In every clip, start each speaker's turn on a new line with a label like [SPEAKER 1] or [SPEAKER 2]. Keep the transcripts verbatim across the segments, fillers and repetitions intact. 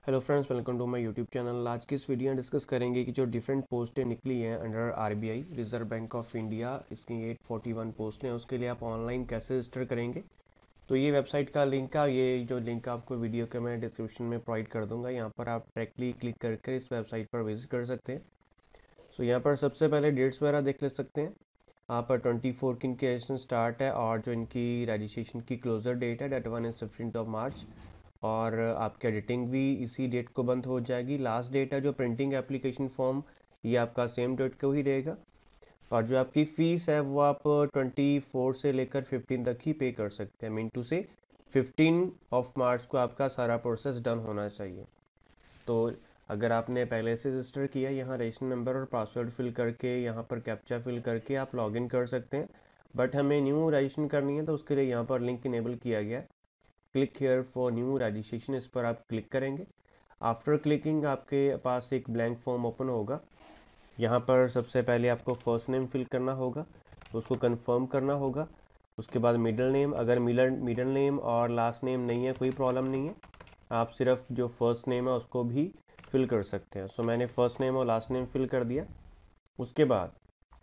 [SPEAKER 1] Hello friends, welcome to my YouTube channel. आज की इस वीडियो में डिस्कस करेंगे कि जो डिफरेंट पोस्टें निकली हैं under RBI reserve bank of India, इसकी आठ सौ इकतालीस पोस्ट हैं, उसके लिए आप ऑनलाइन कैसे रजिस्टर करेंगे। तो ये वेबसाइट का लिंक है, ये जो लिंक आपको वीडियो के मैं डिस्क्रिप्शन में प्रोवाइड कर दूंगा। यहाँ पर आप डायरेक्टली क्लिक करके इस वेबसाइट पर विजिट कर सकते हैं। सो यहाँ पर सबसे पहले डेट्स वगैरह देख ले सकते हैं आप। ट्वेंटी फोर की इनकी रजिस्ट्रेशन स्टार्ट है और जो इनकी रजिस्ट्रेशन की क्लोजर डेट है date one is fifteen of March, और आपकी एडिटिंग भी इसी डेट को बंद हो जाएगी। लास्ट डेट है जो प्रिंटिंग एप्लीकेशन फॉर्म, ये आपका सेम डेट को ही रहेगा। और जो आपकी फ़ीस है वो आप ट्वेंटी फोर से लेकर फिफ्टीन तक ही पे कर सकते हैं। मीन टू से फिफ्टीन ऑफ मार्च को आपका सारा प्रोसेस डन होना चाहिए। तो अगर आपने पहले से रजिस्टर किया, यहाँ रजिस्टर नंबर और पासवर्ड फिल करके यहाँ पर कैप्चा फिल करके आप लॉगिन कर सकते हैं। बट हमें न्यू रजिस्ट्रेशन करनी है तो उसके लिए यहाँ पर लिंक इनेबल किया गया है, click here for new registration, इस पर आप क्लिक करेंगे। आफ्टर क्लिकिंग आपके पास एक ब्लैंक फॉर्म ओपन होगा। यहाँ पर सबसे पहले आपको फर्स्ट नेम फिल करना होगा, उसको कंफर्म करना होगा। उसके बाद मिडिल नेम, अगर मिडल मिडिल नेम और लास्ट नेम नहीं है कोई प्रॉब्लम नहीं है, आप सिर्फ जो फर्स्ट नेम है उसको भी फिल कर सकते हैं। सो मैंने फर्स्ट नेम और लास्ट नेम फिल कर दिया। उसके बाद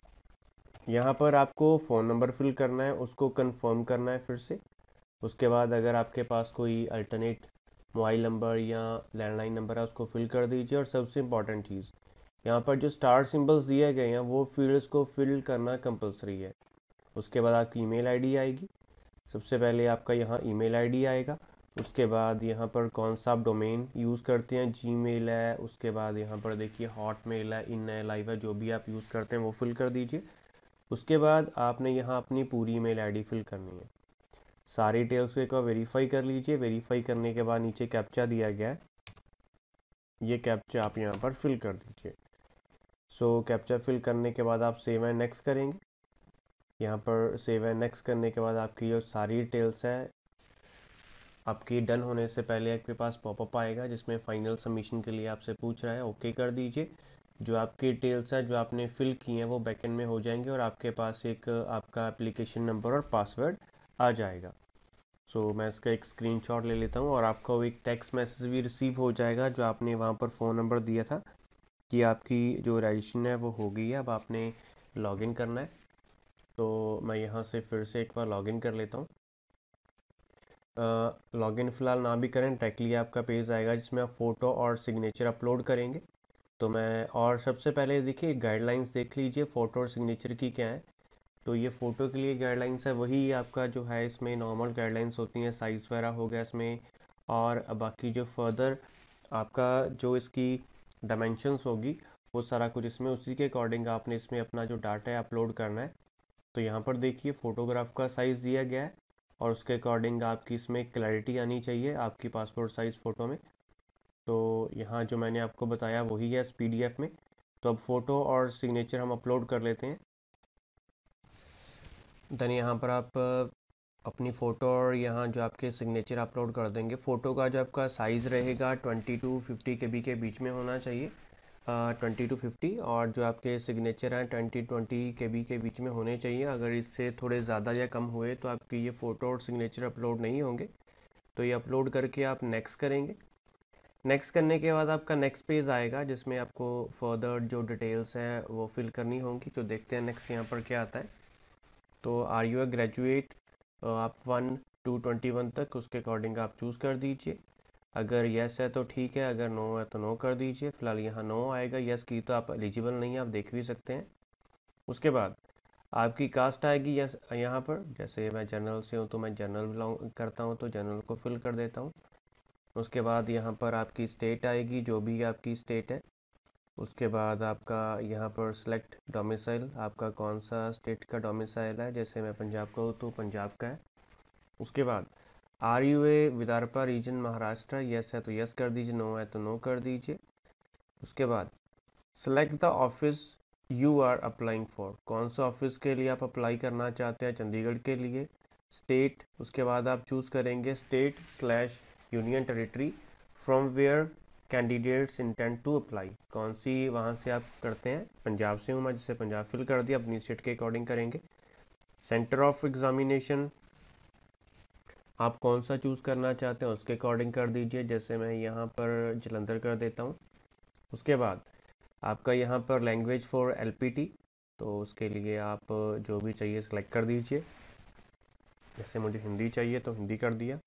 [SPEAKER 1] यहाँ पर आपको फ़ोन नंबर फिल करना है, उसको कंफर्म करना है फिर से। उसके बाद अगर आपके पास कोई अल्टरनेट मोबाइल नंबर या लैंडलाइन नंबर है उसको फिल कर दीजिए। और सबसे इम्पॉर्टेंट चीज़, यहाँ पर जो स्टार सिंबल्स दिए गए हैं वो फील्ड्स को फिल करना कंपलसरी है। उसके बाद आपकी ईमेल आईडी आएगी। सबसे पहले आपका यहाँ ईमेल आईडी आएगा। उसके बाद यहाँ पर कौन सा आप डोमेन यूज़ करते हैं, जीमेल है। उसके बाद यहाँ पर देखिए हॉटमेल है, इन है, लाइव है, जो भी आप यूज़ करते हैं वो फिल कर दीजिए। उसके बाद आपने यहाँ अपनी पूरी ईमेल आईडी फिल करनी है। सारी डिटेल्स को एक बार वेरीफाई कर लीजिए। वेरीफाई करने के बाद नीचे कैप्चा दिया गया है, ये कैप्चा आप यहाँ पर फिल कर दीजिए। सो कैप्चा फिल करने के बाद आप सेव एंड नेक्स्ट करेंगे। यहाँ पर सेव एंड नेक्स्ट करने के बाद आपकी जो सारी डिटेल्स है आपकी डन होने से पहले आपके पास पॉपअप आएगा जिसमें फाइनल सबमिशन के लिए आपसे पूछ रहा है, ओके कर दीजिए। जो आपकी डिटेल्स है जो आपने फिल की हैं वो बैकएंड में हो जाएंगे और आपके पास एक आपका एप्लीकेशन नंबर और पासवर्ड आ जाएगा। सो so, मैं इसका एक स्क्रीनशॉट ले लेता हूँ और आपको एक टेक्स्ट मैसेज भी रिसीव हो जाएगा जो आपने वहाँ पर फ़ोन नंबर दिया था कि आपकी जो रजिस्ट्रेशन है वो हो गई है, अब आपने लॉगिन करना है। तो मैं यहाँ से फिर से एक बार लॉगिन कर लेता हूँ। लॉगिन फ़िलहाल ना भी करें, डायरेक्टली आपका पेज आएगा जिसमें आप फ़ोटो और सिग्नेचर अपलोड करेंगे। तो मैं और सबसे पहले देखिए गाइडलाइंस देख लीजिए फ़ोटो और सिग्नेचर की क्या है। तो ये फ़ोटो के लिए गाइडलाइंस है, वही आपका जो है इसमें नॉर्मल गाइडलाइंस होती हैं, साइज़ वगैरह हो गया इसमें। और बाकी जो फर्दर आपका जो इसकी डायमेंशंस होगी वो सारा कुछ इसमें उसी के अकॉर्डिंग आपने इसमें अपना जो डाटा है अपलोड करना है। तो यहाँ पर देखिए फ़ोटोग्राफ का साइज़ दिया गया है और उसके अकॉर्डिंग आपकी इसमें क्लैरिटी आनी चाहिए आपकी पासपोर्ट साइज़ फ़ोटो में। तो यहाँ जो मैंने आपको बताया वही है इस पीडीएफ में। तो अब फ़ोटो और सिग्नेचर हम अपलोड कर लेते हैं। देन यहाँ पर आप अपनी फ़ोटो और यहाँ जो आपके सिग्नेचर अपलोड कर देंगे। फ़ोटो का जो आपका साइज़ रहेगा twenty to fifty K B के बीच में होना चाहिए, ट्वेंटी टू फिफ्टी। और जो आपके सिग्नेचर हैं ट्वेंटी ट्वेंटी के बी के बीच में होने चाहिए। अगर इससे थोड़े ज़्यादा या कम हुए तो आपके ये फ़ोटो और सिग्नेचर अपलोड नहीं होंगे। तो ये अपलोड करके आप नेक्स्ट करेंगे। नेक्स्ट करने के बाद आपका नेक्स्ट पेज आएगा जिसमें आपको फर्दर जो डिटेल्स हैं वो फिल करनी होंगी। तो देखते हैं नेक्स्ट यहाँ पर क्या आता है। तो आर यू अ ग्रेजुएट, आप वन टू ट्वेंटी वन तक उसके अकॉर्डिंग आप चूज़ कर दीजिए। अगर येस है तो ठीक है, अगर नो है तो नो कर दीजिए। फिलहाल यहाँ नो आएगा, येस की तो आप एलिजिबल नहीं है, आप देख भी सकते हैं। उसके बाद आपकी कास्ट आएगी यस यहाँ पर, जैसे मैं जनरल से हूँ तो मैं जनरल बिलोंग करता हूँ तो जनरल को फिल कर देता हूँ। उसके बाद यहाँ पर आपकी स्टेट आएगी, जो भी आपकी स्टेट है। उसके बाद आपका यहाँ पर सेलेक्ट डोमिसाइल, आपका कौन सा स्टेट का डोमिसाइल है, जैसे मैं पंजाब का हूँ तो पंजाब का है। उसके बाद are you a Vidarbha region Maharashtra, yes है तो यस कर दीजिए, नो है तो नो कर दीजिए। उसके बाद select the office you are applying for, कौन सा ऑफिस के लिए आप अप्लाई करना चाहते हैं, चंडीगढ़ के लिए। स्टेट, उसके बाद आप चूज़ करेंगे state slash union territory from where candidates intend to apply, कौन सी वहाँ से आप करते हैं। पंजाब से हूँ मैं, जिससे पंजाब फिल कर दिया, अपनी स्टेट के अकॉर्डिंग करेंगे। सेंटर ऑफ एग्जामिनेशन, आप कौन सा चूज़ करना चाहते हैं उसके अकॉर्डिंग कर दीजिए। जैसे मैं यहाँ पर जलंधर कर देता हूँ। उसके बाद आपका यहाँ पर लैंग्वेज फॉर एलपीटी, तो उसके लिए आप जो भी चाहिए सिलेक्ट कर दीजिए। जैसे मुझे हिंदी चाहिए तो हिंदी कर दिया।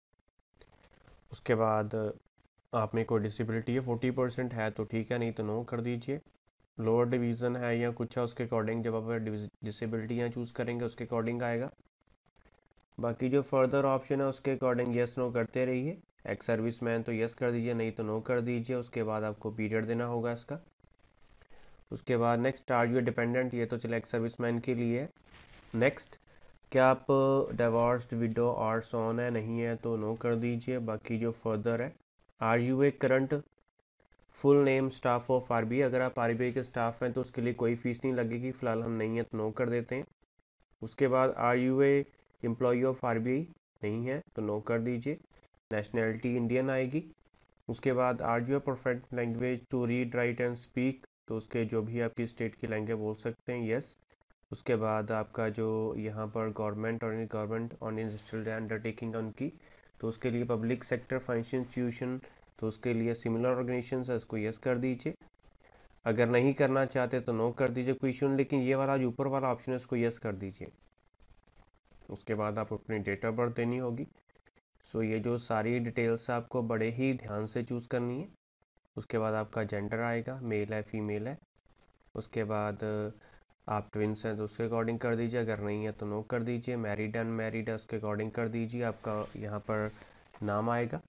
[SPEAKER 1] उसके बाद आप में कोई डिसेबिलिटी है फोर्टी परसेंट है तो ठीक है, नहीं तो नो कर दीजिए। लोअर डिवीज़न है या कुछ है उसके अकॉर्डिंग जब आप डिसेबिलिटी यहाँ चूज़ करेंगे उसके अकॉर्डिंग आएगा। बाकी जो फर्दर ऑप्शन है उसके अकॉर्डिंग येस नो करते रहिए। एक्स सर्विस मैन तो येस कर दीजिए, नहीं तो नो कर दीजिए। उसके बाद आपको पीरियड देना होगा इसका। उसके बाद नेक्स्ट आर यू डिपेंडेंट, ये तो चले एक्स सर्विस मैन के लिए है। नेक्स्ट, क्या आप डिवोर्स्ड, विडो और सोन है, नहीं है तो नो कर दीजिए। बाकी जो फर्दर है, are you a current full name staff of RBI, अगर आप आरबीआई के स्टाफ हैं तो उसके लिए कोई फीस नहीं लगेगी, फ़िलहाल हम नहीं है तो नो कर देते हैं। उसके बाद are you a employee of RBI, नहीं है तो नो कर दीजिए। नेशनैलिटी इंडियन आएगी। उसके बाद are you a perfect language to read write and speak, तो उसके जो भी आपकी स्टेट की लैंग्वेज बोल सकते हैं, यस। उसके बाद आपका जो यहाँ पर गवर्नमेंट और गवर्नमेंट ऑन इंडस्ट्रियल अंडरटेकिंग है उनकी, तो उसके लिए पब्लिक सेक्टर फाइनेंशियल इंस्टीट्यूशन, तो उसके लिए सिमिलर ऑर्गेनाइजेशन है, इसको यस कर दीजिए। अगर नहीं करना चाहते तो नो कर दीजिए, कोई इशू नहीं, लेकिन ये वाला जो ऊपर वाला ऑप्शन है इसको यस कर दीजिए। उसके बाद आप अपनी डेट ऑफ बर्थ देनी होगी। सो ये जो सारी डिटेल्स आपको बड़े ही ध्यान से चूज़ करनी है। उसके बाद आपका जेंडर आएगा, मेल है फीमेल है। उसके बाद आप ट्विंस हैं तो उसके अकॉर्डिंग कर दीजिए, अगर नहीं है तो नो कर दीजिए। मैरिड एंड मैरिड है उसके अकॉर्डिंग कर दीजिए। आपका यहाँ पर नाम आएगा,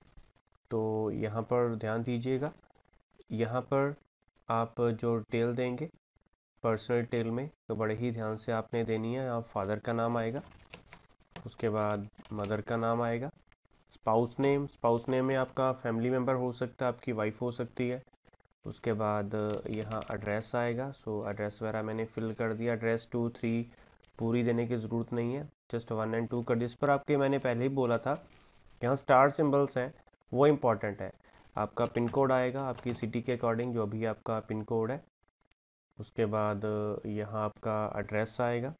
[SPEAKER 1] तो यहाँ पर ध्यान दीजिएगा। यहाँ पर आप जो डिटेल देंगे पर्सनल डिटेल में तो बड़े ही ध्यान से आपने देनी है। आप फादर का नाम आएगा, उसके बाद मदर का नाम आएगा। स्पाउस नेम, स्पाउस नेम में आपका फैमिली मेम्बर हो सकता है, आपकी वाइफ हो सकती है। उसके बाद यहाँ एड्रेस आएगा, सो एड्रेस वगैरह मैंने फिल कर दिया। एड्रेस टू थ्री पूरी देने की ज़रूरत नहीं है, जस्ट वन एंड टू कर दिया। इस पर आपके मैंने पहले ही बोला था, यहाँ स्टार सिंबल्स हैं वो इम्पॉर्टेंट है। आपका पिन कोड आएगा आपकी सिटी के अकॉर्डिंग, जो भी आपका पिन कोड है। उसके बाद यहाँ आपका एड्रेस आएगा,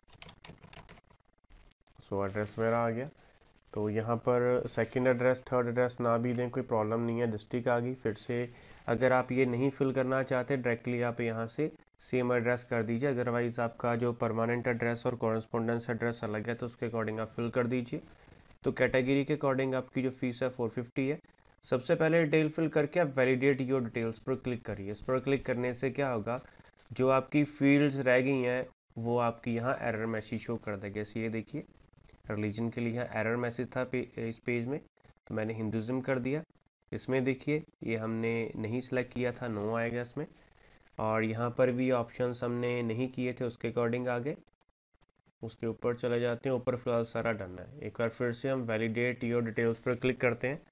[SPEAKER 1] सो एड्रेस वगैरह आ गया। तो यहाँ पर सेकंड एड्रेस थर्ड एड्रेस ना भी दें कोई प्रॉब्लम नहीं है, डिस्ट्रिक्ट आ गई। फिर से अगर आप ये नहीं फिल करना चाहते डायरेक्टली आप यहाँ से सेम एड्रेस कर दीजिए। अदरवाइज़ आपका जो परमानेंट एड्रेस और कॉरेस्पॉन्डेंस एड्रेस अलग है तो उसके अकॉर्डिंग आप फिल कर दीजिए। तो कैटेगरी के अकॉर्डिंग आपकी जो फीस है फोर फिफ्टी है। सबसे पहले डिटेल फिल करके आप वैलिडेट योर डिटेल्स पर क्लिक करिए। इस पर क्लिक करने से क्या होगा, जो आपकी फील्ड्स रह गई हैं वो आपकी यहाँ एरर मैसेज शो कर देगा। जैसे ये देखिए रिलीजन के लिए यहाँ एरर मैसेज था पे, इस पेज में, तो मैंने हिंदुज़म कर दिया। इसमें देखिए ये हमने नहीं सिलेक्ट किया था, नो आएगा इसमें। और यहाँ पर भी ऑप्शंस हमने नहीं किए थे उसके अकॉर्डिंग आगे। उसके ऊपर चले जाते हैं, ऊपर फिलहाल सारा डन है। एक बार फिर से हम वैलिडेट योर डिटेल्स पर क्लिक करते हैं।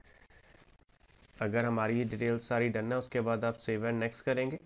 [SPEAKER 1] अगर हमारी ये डिटेल्स सारी डन है उसके बाद आप सेव एंड नेक्स्ट करेंगे।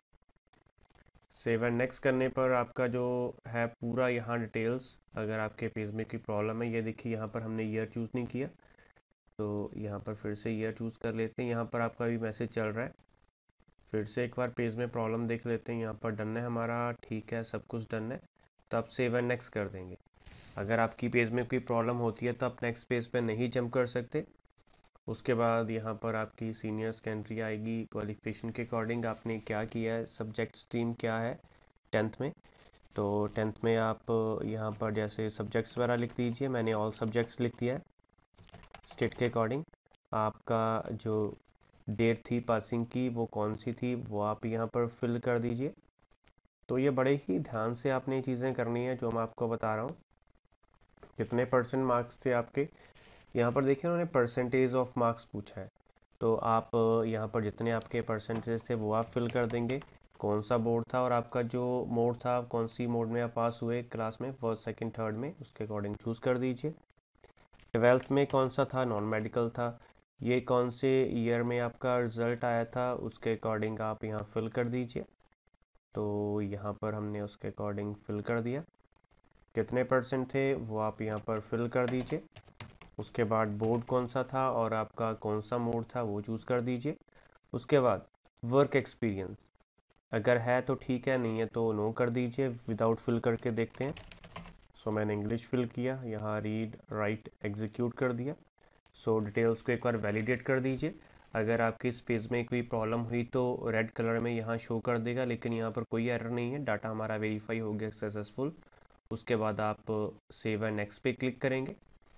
[SPEAKER 1] सेव एंड नेक्स्ट करने पर आपका जो है पूरा यहाँ डिटेल्स, अगर आपके पेज में कोई प्रॉब्लम है, ये देखिए यहाँ पर हमने ईयर चूज़ नहीं किया, तो यहाँ पर फिर से ईयर चूज़ कर लेते हैं। यहाँ पर आपका भी मैसेज चल रहा है, फिर से एक बार पेज में प्रॉब्लम देख लेते हैं। यहाँ पर डन है हमारा, ठीक है सब कुछ डन है, तो आप सेव एंड नेक्स्ट कर देंगे। अगर आपकी पेज में कोई प्रॉब्लम होती है तो आप नेक्स्ट पेज पे नहीं जंप कर सकते। उसके बाद यहाँ पर आपकी सीनियर सेकेंडरी आएगी, क्वालिफिकेशन के अकॉर्डिंग आपने क्या किया है, सब्जेक्ट स्ट्रीम क्या है टेंथ में। तो टेंथ में आप यहाँ पर जैसे सब्जेक्ट्स वगैरह लिख दीजिए, मैंने ऑल सब्जेक्ट्स लिख दिया है। स्टेट के अकॉर्डिंग आपका जो डेट थी पासिंग की वो कौन सी थी वो आप यहाँ पर फिल कर दीजिए। तो ये बड़े ही ध्यान से आपने ये चीज़ें करनी है जो मैं आपको बता रहा हूँ। कितने परसेंट मार्क्स थे आपके, यहाँ पर देखिए उन्होंने परसेंटेज ऑफ मार्क्स पूछा है, तो आप यहाँ पर जितने आपके परसेंटेज थे वो आप फिल कर देंगे। कौन सा बोर्ड था और आपका जो मोड था, कौन सी मोड में आप पास हुए क्लास में, फर्स्ट सेकंड थर्ड में, उसके अकॉर्डिंग चूज़ कर दीजिए। ट्वेल्थ में कौन सा था, नॉन मेडिकल था। ये कौन से ईयर में आपका रिज़ल्ट आया था उसके अकॉर्डिंग आप यहाँ फिल कर दीजिए। तो यहाँ पर हमने उसके अकॉर्डिंग फिल कर दिया। कितने परसेंट थे वो आप यहाँ पर फिल कर दीजिए। उसके बाद बोर्ड कौन सा था और आपका कौन सा मोड था वो चूज़ कर दीजिए। उसके बाद वर्क एक्सपीरियंस अगर है तो ठीक है, नहीं है तो नो कर दीजिए। विदाउट फिल करके देखते हैं। सो मैंने इंग्लिश फिल किया, यहाँ रीड राइट एग्जीक्यूट कर दिया। सो डिटेल्स को एक बार वैलिडेट कर दीजिए। अगर आपके इस पेज में कोई प्रॉब्लम हुई तो रेड कलर में यहाँ शो कर देगा, लेकिन यहाँ पर कोई एरर नहीं है, डाटा हमारा वेरीफाई हो गया सक्सेसफुल। उसके बाद आप सेव एंड नेक्स्ट पे क्लिक करेंगे।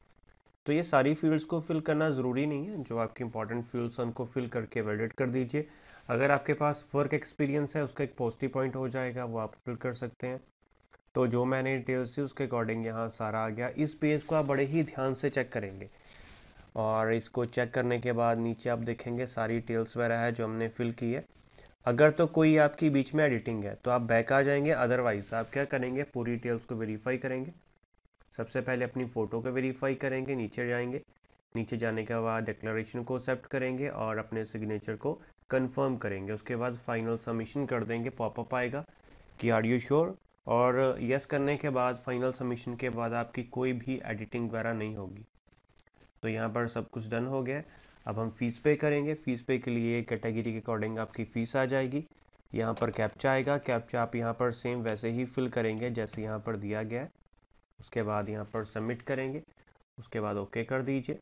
[SPEAKER 1] तो ये सारी फील्ड्स को फिल करना ज़रूरी नहीं है, जो आपकी इंपॉर्टेंट फील्ड्स हैं उनको फिल करके वैलिडेट कर दीजिए। अगर आपके पास वर्क एक्सपीरियंस है उसका एक पॉजिटिव पॉइंट हो जाएगा, वो आप फिल कर सकते हैं। तो जो मैंने डिटेल्स थी उसके अकॉर्डिंग यहाँ सारा आ गया। इस पेज को आप बड़े ही ध्यान से चेक करेंगे और इसको चेक करने के बाद नीचे आप देखेंगे सारी डिटेल्स वगैरह है जो हमने फिल की है। अगर तो कोई आपकी बीच में एडिटिंग है तो आप बैक आ जाएंगे, अदरवाइज आप क्या करेंगे, पूरी डिटेल्स को वेरीफाई करेंगे। सबसे पहले अपनी फ़ोटो को वेरीफाई करेंगे, नीचे जाएंगे, नीचे जाने के बाद डिक्लेरेशन को एक्सेप्ट करेंगे और अपने सिग्नेचर को कंफर्म करेंगे। उसके बाद फाइनल सबमिशन कर देंगे, पॉपअप आएगा कि आर यू श्योर, और यस करने के बाद फाइनल सबमिशन के बाद आपकी कोई भी एडिटिंग वगैरह नहीं होगी। तो यहाँ पर सब कुछ डन हो गया। अब हम फ़ीस पे करेंगे। फ़ीस पे के लिए कैटेगरी के अकॉर्डिंग आपकी फ़ीस आ जाएगी। यहाँ पर कैप्चा आएगा, कैप्चा आप यहाँ पर सेम वैसे ही फिल करेंगे जैसे यहाँ पर दिया गया है। उसके बाद यहाँ पर सबमिट करेंगे, उसके बाद ओके कर दीजिए।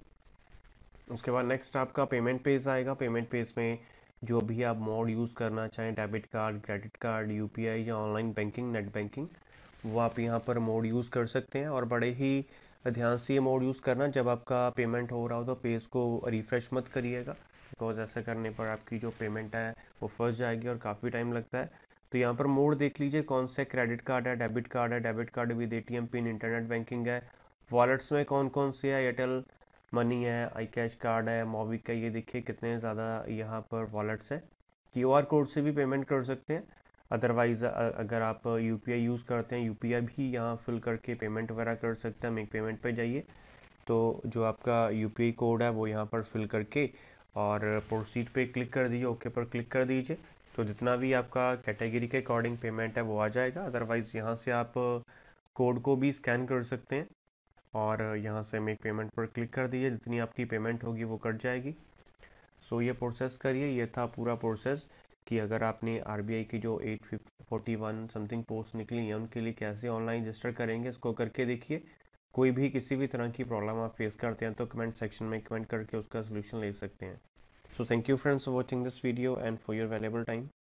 [SPEAKER 1] उसके बाद नेक्स्ट आपका पेमेंट पेज आएगा। पेमेंट पेज में जो भी आप मोड यूज़ करना चाहें, debit card, credit card, UPI या ऑनलाइन बैंकिंग, नेट बैंकिंग, वो आप यहाँ पर मोड यूज़ कर सकते हैं। और बड़े ही ध्यान से ये मोड यूज़ करना, जब आपका पेमेंट हो रहा हो तो पेज को रिफ़्रेश मत करिएगा, बिकॉज ऐसा करने पर आपकी जो पेमेंट है वो फंस जाएगी और काफ़ी टाइम लगता है। तो यहाँ पर मोड देख लीजिए कौन से क्रेडिट कार्ड है, डेबिट कार्ड है, debit card with ATM pin, internet banking है, वॉलेट्स में कौन कौन से है, एयरटेल मनी है, आई कैश कार्ड है, मोबिक का, ये देखिए कितने ज़्यादा यहाँ पर वॉलेट्स है। क्यूआर कोड से भी पेमेंट कर सकते हैं, अदरवाइज़ अगर आप यूपीआई यूज़ करते हैं यूपीआई भी यहाँ फिल करके पेमेंट वगैरह कर सकते हैं। मेक पेमेंट पे जाइए, तो जो आपका यूपीआई कोड है वो यहाँ पर फिल करके और प्रोसीड पे क्लिक कर दीजिए, ओके पर क्लिक कर दीजिए। तो जितना भी आपका कैटेगरी के अकॉर्डिंग पेमेंट है वो आ जाएगा। अदरवाइज़ यहाँ से आप कोड को भी स्कैन कर सकते हैं और यहाँ से मेक पेमेंट पर क्लिक कर दीजिए, जितनी आपकी पेमेंट होगी वो कट जाएगी। सो ये प्रोसेस करिए। ये था पूरा प्रोसेस कि अगर आपने आरबीआई की जो eight forty one something post निकली हैं उनके लिए कैसे ऑनलाइन रजिस्टर करेंगे, इसको करके देखिए। कोई भी किसी भी तरह की प्रॉब्लम आप फेस करते हैं तो कमेंट सेक्शन में कमेंट करके उसका सोल्यूशन ले सकते हैं। So thank you friends for watching this video and for your valuable time.